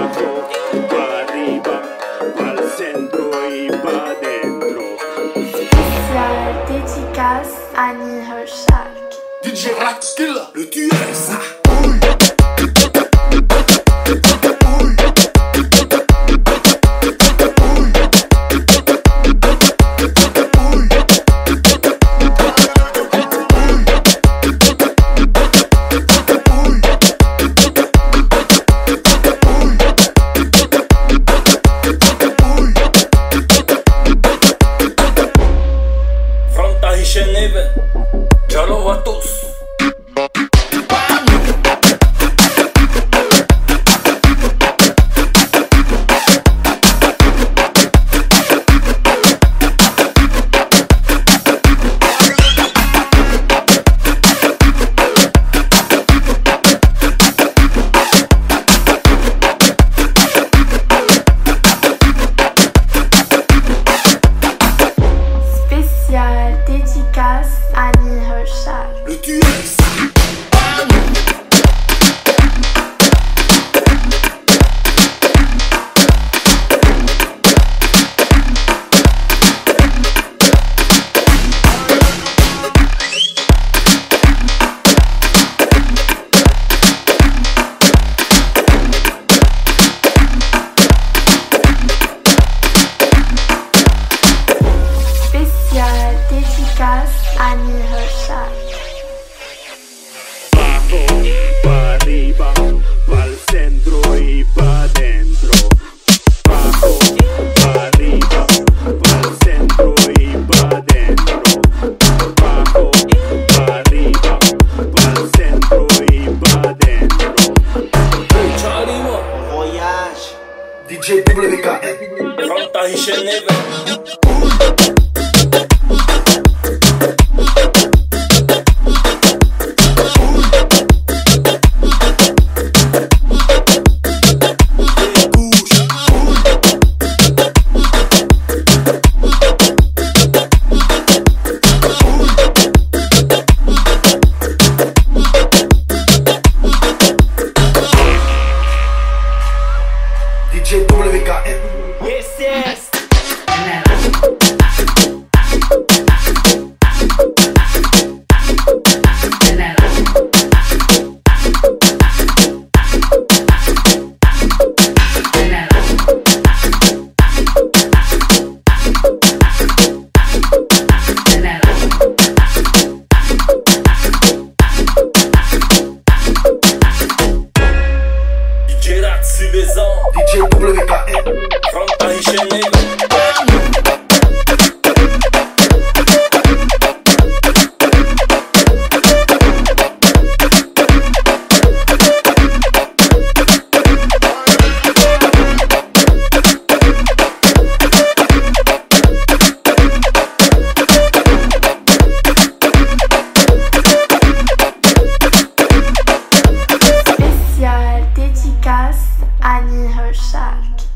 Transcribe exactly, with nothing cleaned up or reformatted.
abajo, pa' arriba, pa'l centro y pa' dentro. Spécial dédicace Annie Herschak. D J Raxkilla, le tueur, ça. Ciao a tous. Spécial dédicace Annie Herschak. Le tueur, ça. Spécial dédicace Annie Herschak. Abajo, pa' arriba, pa'l centro y pa' dentro. Abajo, pa' arriba, pa'l centro y pa' dentro. Abajo, pa' arriba, pa'l centro y pa' dentro. Charlie, Voyage. D J W K. from Tahitian Never. D J W K. Yes, yes. D J Ratsu Bezan, D J W K. from Tahitian Never. Spécial dédicace Annie Herschak.